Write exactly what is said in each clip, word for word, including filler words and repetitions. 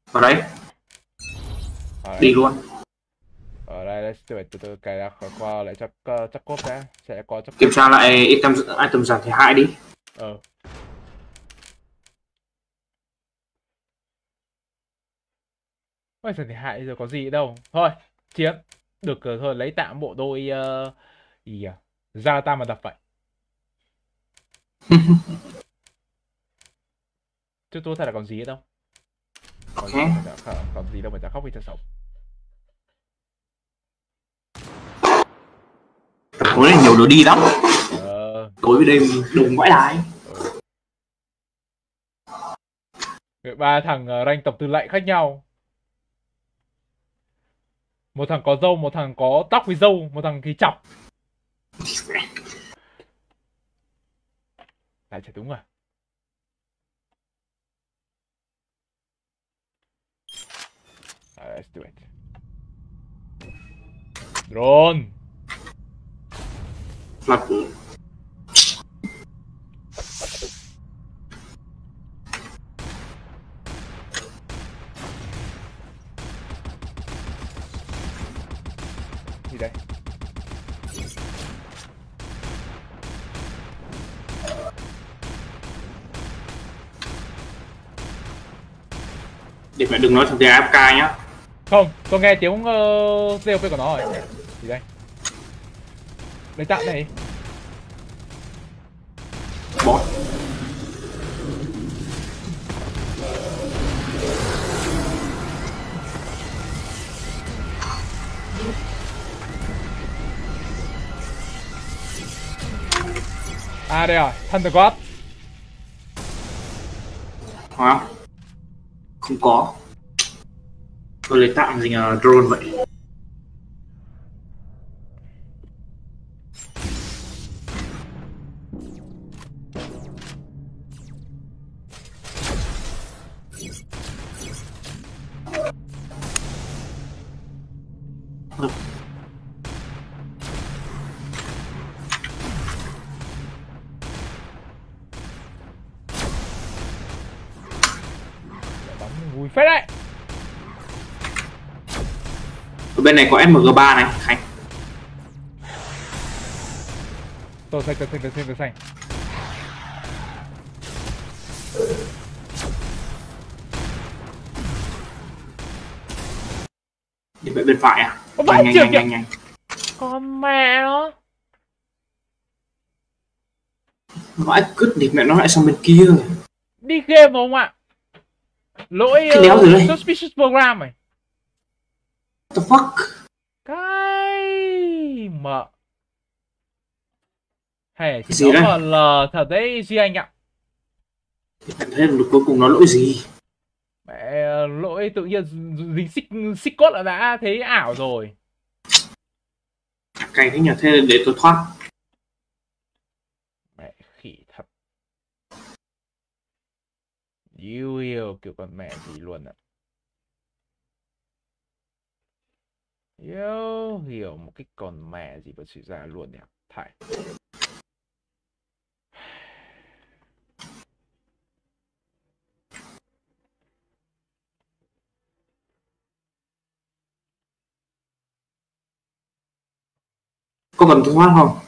Vào đấy, Ở đi đây, luôn. ở đây, đây tôi phải từ từ cài đặt qua lại chắc chắc cốp đã, sẽ có chắc Kiểm cốp. tra lại item item giảm thiệt hại đi. Ờ. Ôi giời, thì hại giờ có gì đâu. Thôi, chiến. Được rồi, thôi lấy tạm bộ đôi uh, gì à? Ra ta mà đập vậy. Chứ tôi thật là còn gì nữa đâu. Còn gì đâu mà Ok. chả còn gì đâu mà chả khóc vì chả sống. Tối nay nhiều đồ đi lắm. Ờ. Tối với đêm đông vãi đái. Ừ. Ba thằng uh, rank tập tư lệnh khác nhau. Một thằng có râu, một thằng có tóc với râu, một thằng thì chọc. Lại chả đúng à? Alright, let's do it. Drone. Mặt Gì đây? để mẹ đừng nói thằng kia a ép ca nhá. Không, tôi nghe tiếng uh, tê ô pê của nó rồi. Gì đây? Lấy tạm này. Bot. À đây à, Thunder God. Hả? Không có. Tôi lấy tạm gì uh, drone vậy. Bắn vui phết đấy. Ở bên này có em em giê ba này, Khánh. Tôi xanh, tôi xanh, tôi xanh, tôi xanh. Đi bên bên phải à? Nó Nhanh vẫn nhanh chưa nhanh kìa. nhanh nhanh. Con mẹ nó. Vãi cứt thì mẹ nó lại sang bên kia. Đi game không ạ? Lỗi Cái đéo gì uh, đây? suspicious program này. What the fuck? Cái mợ. Hay Cái thì gì nó đây? mà lờ thật đấy Duy Anh ạ. Thế được cuối cùng nó lỗi gì? Mẹ lỗi tự nhiên dính xích xích cốt là đã thấy ảo rồi. Cay thế nhỉ, thế để tôi thoát. Mẹ khỉ thật. Yêu yêu kiểu con mẹ gì luôn ạ. Yêu hiểu một cái con mẹ gì mà sự ra luôn nhỉ. Thải. Có cần tôi thoát không?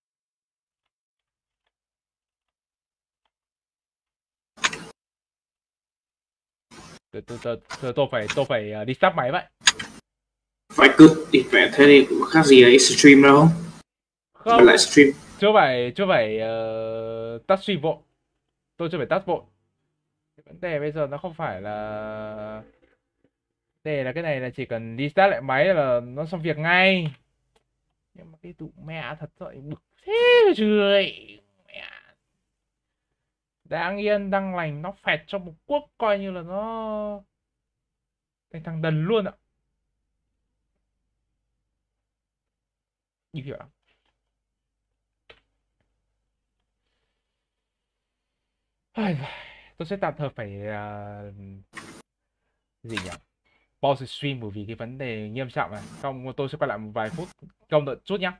Tôi, tôi, tôi, tôi, tôi phải tôi phải uh, đi sắp máy vậy. Phải cứt thì phải thế thì cũng khác gì ở extreme đâu. Bật Không, lại stream. chưa phải chưa phải uh, tắt stream vội. Tôi chưa phải tắt vội. Cái vấn đề bây giờ nó không phải là vấn đề là cái này là chỉ cần đi start lại máy là nó xong việc ngay. Nhưng mà cái tụ mẹ thật rồi bực thế trời. Mẹ. Đang yên đang lành nó phẹt cho một quốc coi như là nó thành thằng đần luôn ạ. Như kiểu tôi sẽ tạm thời phải uh, gì nhỉ? Pause stream bởi vì cái vấn đề nghiêm trọng này. Không tôi sẽ quay lại một vài phút. Công đợi chút nhá.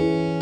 bye.